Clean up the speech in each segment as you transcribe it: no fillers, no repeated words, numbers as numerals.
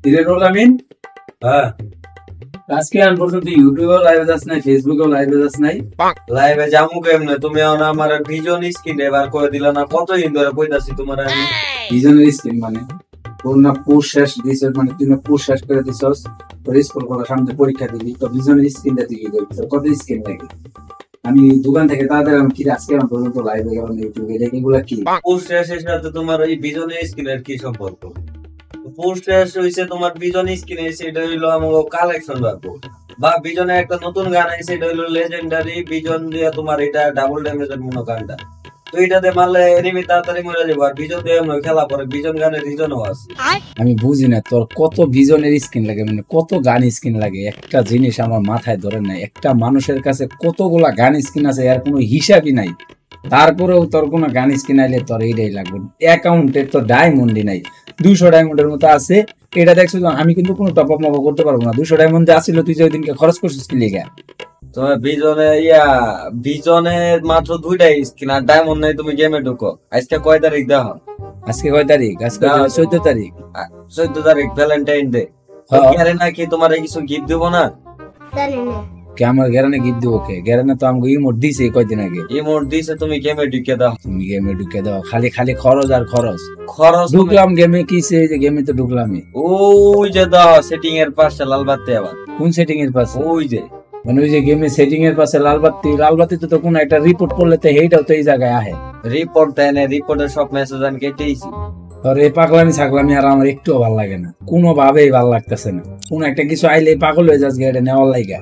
হ্যাঁ আজকে আন পর্যন্ত ইউটিউবে লাইভে যাস নাই, ফেসবুকে লাইভে যাস নাই। লাইভে যামু কেমনে? তুমি আমার ভিজন স্ক্রিন এবার করে দিলা না? কতদিন ধরে কইতাছি তোমার আমি ভিজনের স্ক্রিন মানে তোর না পুশ শেষ দিছস, মানে তুই না পুশ শেষ করে দিছস, তোর স্কুল করার সামনে পরীক্ষা দিবি, তো ভিজনের স্ক্রিনটা তুই কি করবি? কত স্ক্রিন লাগে? আমি দোকান থেকে তাড়াতাড়ি আমি কি আজকে আন পর্যন্ত লাইভে গেলাম ইউটিউবে, এগুলা কি পুশ শেষের সাথে তোমার ওই ভিজনের স্ক্রিনের কি সম্পর্ক? পুশ শেষ হইছে তোমার ভিজন স্ক্রিনে, সেটা হইলো আমার কালেকশন রাখবো, বা ভিজনের একটা নতুন গান আছে, এটা হইলো লেজেন্ডারি ভিজন দিয়ে তোমার এটা ডাবল ড্যামেজের মনো গানটা, তো এটাতে মারলে এনিমি তাড়াতাড়ি মরে যাবো। আর ভিজন দিয়ে আমরা খেলা পরে ভিজন গানের রিজনও আছে। আমি বুঝি না তোর কত ভিজনের স্ক্রিন লাগে, মানে কত গান স্ক্রিন লাগে, একটা জিনিস আমার মাথায় ধরে নাই। একটা মানুষের কাছে কতগুলা গান স্ক্রিন আছে এর কোনো হিসাবই নাই, তারপরেও তোর কোনো গান স্ক্রিন আইলে তোর এইটাই লাগবে। অ্যাকাউন্টে তো ডায়মন্ডই নাই, 200 ডায়মন্ডের মতো আছে। এটা দেখছো আমি কিন্তু কোনো টপ আপ মপ করতে পারবো না। 200 ডায়মন্ড আসছিল, তুই যে ওই দিনকে খরচ করছিস কি লিগা? তোমার ভিজনে মাত্র 2টাই স্কিন আর ডায়মন্ড নাই, তুমি গেমে ঢুকো। আজকে কয় তারিখ দেখো? আজকে কয় তারিখ? আজকে 14 তারিখ। 14 তারিখ ভ্যালেন্টাইন ডে। গ্যারেনা কি তোমার কিছু গিফট দিব না? কে আমার গ্যারেনা গিফট দিব? কে গ্যারেনা তো আমাকে ইমোট দিছে কয়দিন আগে। ইমোট দিছে, তুমি গেমে ঢুকে দাও। তুমি গেমে ঢুকে দাও, খালি খালি খরচ আর খরচ। ঢুকলাম গেমে, কিসে যে গেমে তো ঢুকলামই। ওই যে দাও সেটিং এর পাশে লাল বাতি। আবার কোন সেটিং এর পাশে? ওই যে মানে ওই যে গেমে সেটিং এর পাশে লাল বাতি। লাল বাতিতে তো কোন একটা রিপোর্ট করলে তো এইটাও তো এই জায়গায় আহে। রিপোর্ট দেয় না, রিপোর্টের সব মেসেজ আমি কেটেইছি। আর এই পাগলামি ছাগলামি আর আমার একটুও ভালো লাগে না, কোনো ভাবেই ভালো লাগতেছে না। কোন একটা কিছু আইলে পাগল হয়ে যাচ্ছে, এটা নেওয়ার লাগা।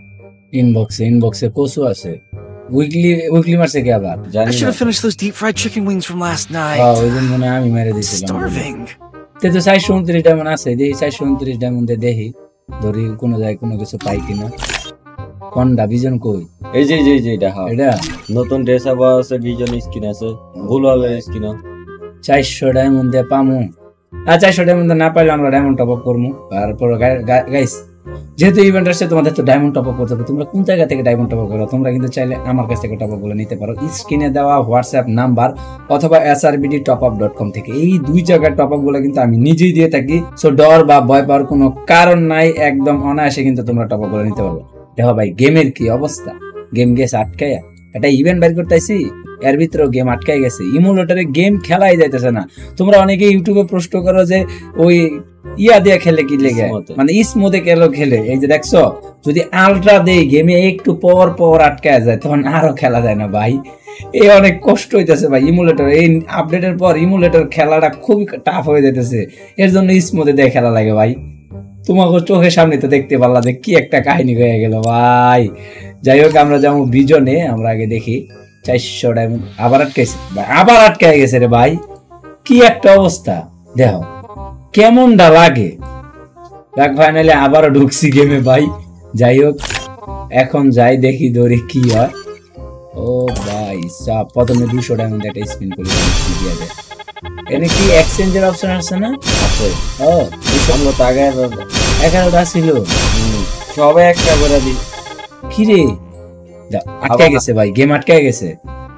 ইনবক্সে কোসু আছে, উইকলি মারছে কি আবার? I should have finished those deep fried chicken wings from last night. ওই দিন মনে আমি মেরে দিয়েছিলাম। Starving. তে তো 429 ডায়মন্ড আছে, দেখি 429 ডায়মন্ডে দেখি ধরি কোনো যায় কোনো কিছু পাই কিনা। কোনটা ভিজন কই? এই যে এটা হ্যাঁ, এটা নতুন ড্রেস আবার আছে, ভিজন স্কিন আছে, গুলালের স্কিন। 400 ডায়মন্ড দিয়ে পামু। আর 400 ডায়মন্ড না পাইলে আমরা ডায়মন্ড টপ আপ করবো। তারপর গাইস যেহেতু ইভেন্ট আসছে তোমাদের তো ডায়মন্ড টপ আপ করতে হবে। তোমরা কোন জায়গা থেকে ডায়মন্ড টপ আপ করো? তোমরা কিন্তু চাইলে আমার কাছ থেকে টপ আপ গুলো নিতে পারো, স্ক্রিনে দেওয়া হোয়াটসঅ্যাপ নাম্বার অথবা SRBDtopup.com থেকে। এই দুই জায়গার টপ আপ গুলো কিন্তু আমি নিজেই দিয়ে থাকি, সো ডর বা ভয় পাওয়ার কোনো কারণ নাই। একদম অনায়াসে কিন্তু তোমরা টপ আপ গুলো নিতে পারো। দেখো ভাই গেমের কি অবস্থা, গেম গেছে আটকায়া। একটা ইভেন্ট বের করতেছি, এর ভিতরে গেম আটকাই গেছে। ইমুলেটরে গেম খেলাই যাইতেছে না। তোমরা অনেকে ইউটিউবে প্রশ্ন করো যে ওই ইয়া দিয়ে খেলে কি লেগে, মানে স্মুথে খেলে। এই যে দেখছো, যদি আলট্রা দেই গেমে একটু পর আটকায় যায়, তখন আরো খেলা যায় না ভাই। এই অনেক কষ্ট হইতেছে ভাই ইমুলেটর। এই আপডেটের পর ইমুলেটর খেলাটা খুবই টাফ হয়ে যাইতেছে, এর জন্য স্মুথে দিয়ে খেলা লাগে ভাই। তোমাকে চোখের সামনে তো দেখতে পারলা যে কি একটা কাহিনী হয়ে গেল ভাই। যাই হোক, আমরা যাবো ভিজনে। আমরা আগে দেখি 400 ডায়মন্ড আবার আটকাইছে ভাই, আবার আটকায় গেছে রে ভাই। কি একটা অবস্থা দেখো, কেমনটা লাগে। দেখ ফাইনালি আবারও ঢুকছি গেমে ভাই। যাই হোক, এখন যাই দেখি ধরে কি হয়। ও ভাই সাব, প্রথমে 200 ডায়মন্ড একটা স্পিন করে দিয়ে যায়। এনে কি এক্সচেঞ্জের অপশন আছে না? আছে। ও 200 টাকা 11টা ছিল, সবে একটা করে দি। কি রে, আটকায় গেছে ভাই, গেম আটকায় গেছে।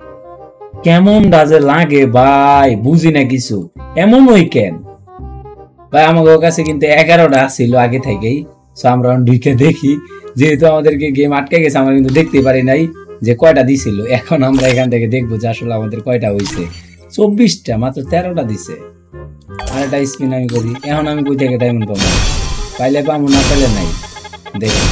কেমন ডাজে লাগে ভাই, বুঝি না কিছু। এমন ওই কেন ভাই? আমাদের কাছে কিন্তু 11টা ছিল আগে থেকেই। সো আমরা ঢুকে দেখি, যেহেতু আমাদেরকে গেম আটকে গেছে, আমরা কিন্তু দেখতে পারি নাই যে কয়টা দিছিল। এখন আমরা এখান থেকে দেখবো যে আসলে আমাদের কয়টা হয়েছে। 24টা, মাত্র 13টা দিছে। আর একটা স্পিন আমি করি। এখন আমি কই থেকে ডায়মন্ড পাবো? পাইলে পাবো, না পাইলে নাই। দেখি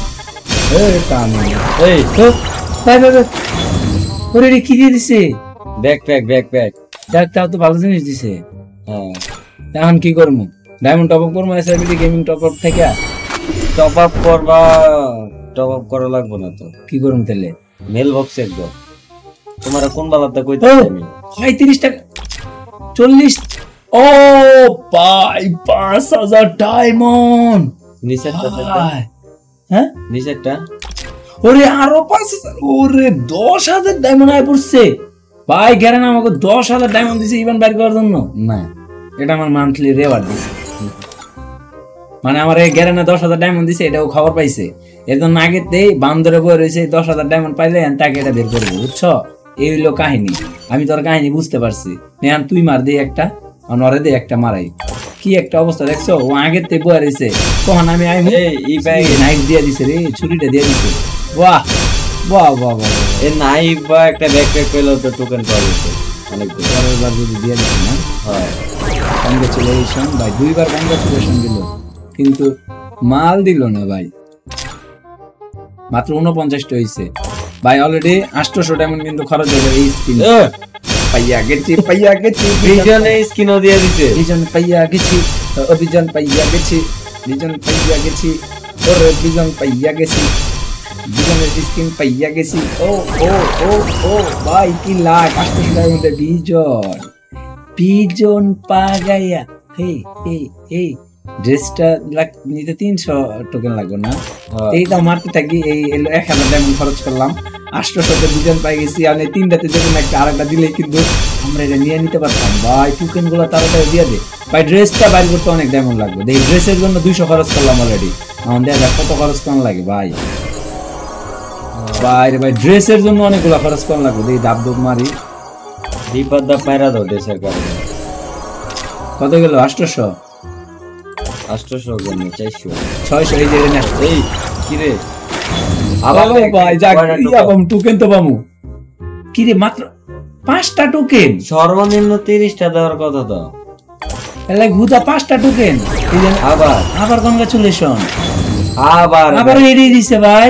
কি দিয়ে দিছে? ব্যাকপ্যাক দেখ, তাও তো ভালো জিনিস দিছে। এখন কি করবো? ডায়মন্ড টপ আপ করবো SRBD গেমিং টপ আপ থেকে? টপ আপ করবা? টপ আপ করা লাগবে না তো। কি করবো তাহলে? মেল বক্সে একদম তোমার কোন বালাতে কইতে আমি 35 টাকা 40। ও ভাই 5000 ডায়মন্ড নিচেরটা। হ্যাঁ নিচেরটা। ওরে আরো 5000, ওরে 10000 ডায়মন্ড আয় পড়ছে ভাই। গ্যারেনা আমাকে 10000 ডায়মন্ড দিছে ইভেন্ট বাইর করার জন্য। না, এটা আমার মান্থলি রেওয়ার্ড দিছে। মানে আমার এই গ্যারেনা 10000 ডায়মন্ড দিছে, এটাও খবর পাইছে। এর জন্য আগেতেই বান্দরে বই রয়েছে, 10000 ডায়মন্ড পাইলে তাকে এটা বের করবো, বুঝছো? এই হইলো কাহিনী। আমি তোর কাহিনী বুঝতে পারছি। নেহান তুই মার দিয়ে একটা, নরে দিয়ে একটা মারাই। কি একটা অবস্থা দেখছো, ও আগের থেকে বয়ে রয়েছে, তখন আমি নাইফ দিয়ে দিছে রে, ছুরিটা দিয়ে দিছে। বাহ বাহ বাহ বাহ, এই নাইফ বা একটা ব্যাকপ্যাক পেলো তো টোকেন পাওয়া যেত অনেক পরের বার যদি দিয়ে দিছে না। হয় কংগ্রেচুলেশন ভাই, 2 বার কংগ্রেচুলেশন দিল কিন্তু মাল দিল না ভাই, মাত্র 49টা হইছে ভাই। অলরেডি 800 ডায়মন্ড কিন্তু খরচ হয়ে যাবে এই স্কিন। পাইয়া গেছি বিজনে স্কিনও দিয়ে দিছে, বিজন পাইয়া গেছি, অভিযান পাইয়া গেছি, বিজন পাইয়া গেছি, ওরে বিজন পাইয়া গেছি, বিজনের স্কিন পাইয়া গেছি। ও ও ও ও ভাই কি লাখ, 800 ডায়মন্ডে বিজন পা গায়া। হে হে হে, ড্রেসটা নিতে 300 টোকেন লাগবে না, এইটা মারতে থাকি। এই 1000 ডায়মন্ড খরচ করলাম, 800 বিজন পাই গেছি। আর 3টাতে যেমন একটা আরেকটা দিলে কিন্তু আমরা এটা নিয়ে নিতে পারতাম ভাই। টোকেন গুলো তাড়াতাড়ি দিয়ে দে ভাই। ড্রেসটা বাইর করতে অনেক ডায়মন্ড লাগবে, এই ড্রেসের জন্য 200 খরচ করলাম অলরেডি। এখন দেখা কত খরচ কম লাগে ভাই। ভাই রে ভাই, ড্রেসের জন্য অনেকগুলো খরচ কম লাগবে। এই দাব দুব মারি, বিপদা পায়রা দাও ড্রেসের কারণে। কত গেল? 800 জন্য 400 600। এই যে না, এই কি রে আবার ভাই যাক ইয়া কম টোকেন তো পামু কি রে? মাত্র 5টা টোকেন, সর্বনিম্ন 30টা দেওয়ার কথা তো। এলাই গুদা 5টা টোকেন। এই যে আবার কংগ্রাচুলেশন, আবার এড়িয়ে দিছে ভাই।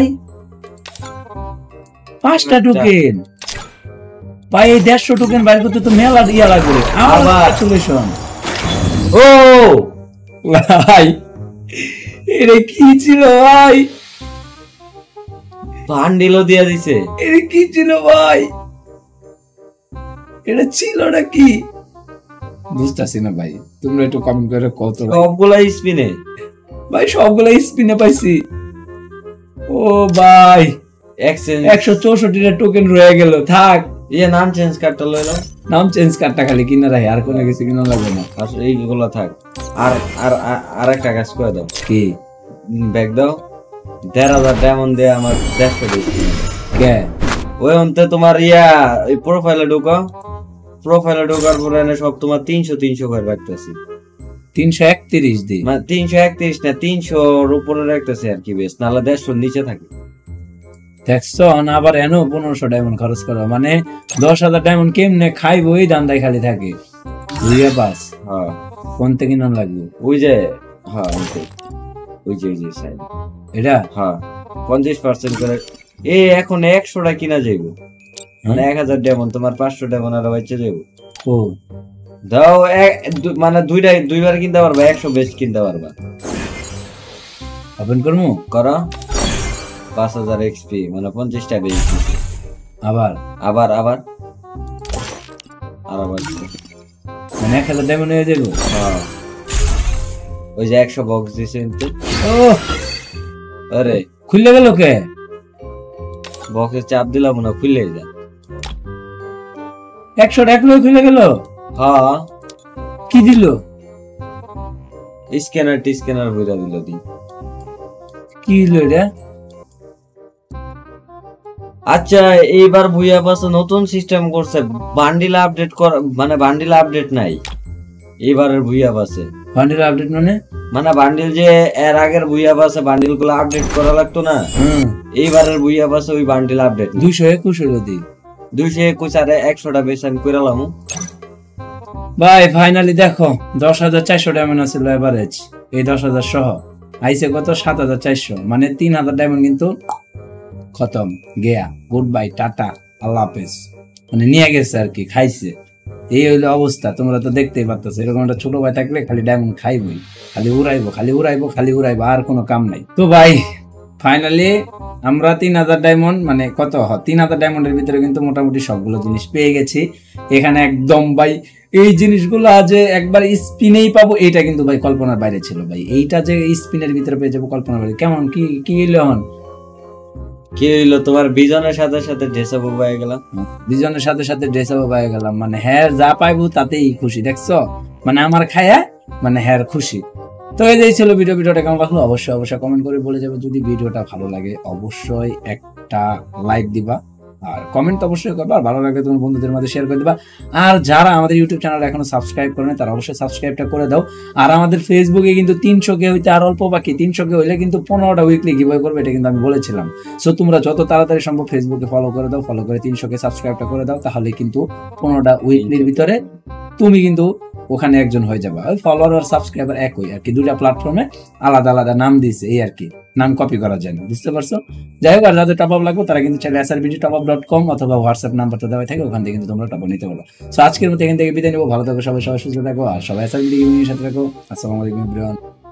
5টা টোকেন ভাই, এই 150 টোকেন বাইর করতে তো মেলা ইয়া লাগবে। আবার কংগ্রাচুলেশন। ও ভাই এটা কি ছিল ভাই? বান্ডিলও দিয়া দিছে। এটা কি ছিল ভাই? এটা ছিল নাকি বুঝতাছি না ভাই, তোমরা একটু কমেন্ট করে কত। সবগুলা স্পিনে ভাই, সবগুলা স্পিনে পাইছি। ও ভাই 164টা টোকেন রয়ে গেল। থাক, ইয়ে নাম চেঞ্জ কার্ডটা লইলো, নাম চেঞ্জ কার্ডটা খালি কিনা রাখি, আর কোনো কিছু কিনা লাগবে না। আর এইগুলো থাক। আর আর আর একটা কাজ করে দাও, কি ব্যাগ দাও। 1,500 ডায়মন্ড দিয়ে আমার 150 দিচ্ছি। কে ওই অন্তে তোমার ইয়া এই প্রোফাইলে ঢোকা, প্রোফাইলে ঢোকার পরে সব তোমার 300 করে রাখতেছি। 331 দি মানে 331 না, 300-র উপরে রাখতেছি আর কি, বেশ নাহলে 150 নিচে থাকে। দেখছো না, আবার এনো 1500 ডায়মন্ড খরচ করো, মানে 10,000 ডায়মন্ড কেমনে খাইবো? এই দান্দায় খালি থাকে। বুঝিয়া পাস? হ্যাঁ, কোন থেকে কিনা লাগবে? ওই যে হ্যাঁ ওই যে সাইড এটা হ্যাঁ 50% করে। এখন 100টা কিনা যাইবো, মানে 1000 ডায়মন্ড তোমার 500 ডায়মন্ড আর বাচ্চা যাইবো। ও দাও, মানে দুইবার কিনতে পারবা, 100 বেশ কিনতে পারবা। ওপেন করমু করো 5000 এক্সপি, মানে 50টা বেশ। আবার আবার আবার আর আবার মানে 1000 ডায়মন্ড হয়ে যাবো। হ্যাঁ, ওই যে 100 বক্স দিছে কিন্তু। ও আরে খুলে গেল কে? বক্সে চাপ দিলাম না, খুলে যায়। 100 টাকা খুলে গেল। হ্যাঁ, কি দিল? স্ক্যানার বইরা দিল। কি দিল এটা? আচ্ছা, এইবার ভুইয়া পাশে নতুন সিস্টেম করছে, বান্ডিল আপডেট করা, মানে বান্ডিল আপডেট নাই এবারের ভুইয়া পাশে। বান্ডিল আপডেট মানে বান্ডিল যে এর আগের ভুইয়া পাশে বান্ডিল গুলো আপডেট করা লাগতো না, এইবারের ভুইয়া পাশে ওই বান্ডিল আপডেট 221 এর দি 221 আর 100টা বেশ আমি কইরালাম ভাই। ফাইনালি দেখো 10,400 ডায়মন্ড আছিল এভারেজ, এই 10,000 সহ আইছে কত? 7,400, মানে 3,000 ডায়মন্ড কিন্তু খতম গেয়া। গুড বাই, টাটা, আল্লাহ হাফেজ, মানে নিয়ে গেছে আর কি, খাইছে। এই হইলো অবস্থা, তোমরা তো দেখতেই পারতেছো। এরকম একটা ছোট ভাই থাকলে খালি ডায়মন্ড খাইবই, খালি উড়াইবো, আর কোনো কাম নাই। তো ভাই ফাইনালি আমরা 3,000 ডায়মন্ড, মানে কত 3,000 ডায়মন্ডের ভিতরে কিন্তু মোটামুটি সবগুলো জিনিস পেয়ে গেছি এখানে। একদম ভাই এই জিনিসগুলো যে একবার স্পিনেই পাবো, এটা কিন্তু ভাই কল্পনার বাইরে ছিল ভাই। এইটা যে স্পিনের ভিতরে পেয়ে যাবো কল্পনার বাইরে। কেমন কি হইলো? এখন কি হইলো তোমার? বিজনের সাথে সাথে ড্রেস আপ হয়ে গেলাম, বিজনের সাথে সাথে ড্রেস আপ হয়ে গেলাম, মানে হ্যাঁ যা পাইবো তাতেই খুশি। দেখছো, মানে আমার খায়া মানে হ্যাঁ খুশি। তো এই ছিল ভিডিওটা কেমন লাগলো অবশ্যই কমেন্ট করে বলে যাবে। যদি ভিডিওটা ভালো লাগে অবশ্যই একটা লাইক দিবা, আর কমেন্ট অবশ্যই করবা, আর ভালো লাগলে তোমার বন্ধুদের মাঝে শেয়ার করে দিবা। আর যারা আমাদের ইউটিউব চ্যানেল এখনো সাবস্ক্রাইব করে তারা অবশ্যই সাবস্ক্রাইবটা করে দাও। আর আমাদের ফেসবুকে কিন্তু 300 হইতে আর অল্প বাকি, 300 হইলে কিন্তু 15টা উইকলি গিভঅ্যাওয়ে করবে, এটা কিন্তু আমি বলেছিলাম। সো তোমরা যত তাড়াতাড়ি সম্ভব ফেসবুকে ফলো করে দাও, ফলো করে 300 সাবস্ক্রাইবটা করে দাও, তাহলে কিন্তু 15টা উইকলির ভিতরে তুমি কিন্তু ওখানে একজন হয়ে যাবে। ওই ফলোয়ার আর সাবস্ক্রাইবার একই আর কি, দুইটা প্ল্যাটফর্মে আলাদা আলাদা নাম দিয়েছে, এই আর কি, নাম কপি করা যায় না, বুঝতে পারছো? যাই হোক, আর যাদের টপ আপ লাগবে তারা কিন্তু চাইলে SRBDtopup.com অথবা হোয়াটসঅ্যাপ নাম্বারটা দেওয়া থাকে, ওখান থেকে কিন্তু তোমরা টপ আপ নিতে পারো। সো আজকের মতো এখান থেকে বিদায় নেবো, ভালো থাকো সবাই, সুস্থ থাকো, আর সবাই SRBD গেমিং এর সাথে থাকো। আসসালামু আলাইকুম এভরিওয়ান।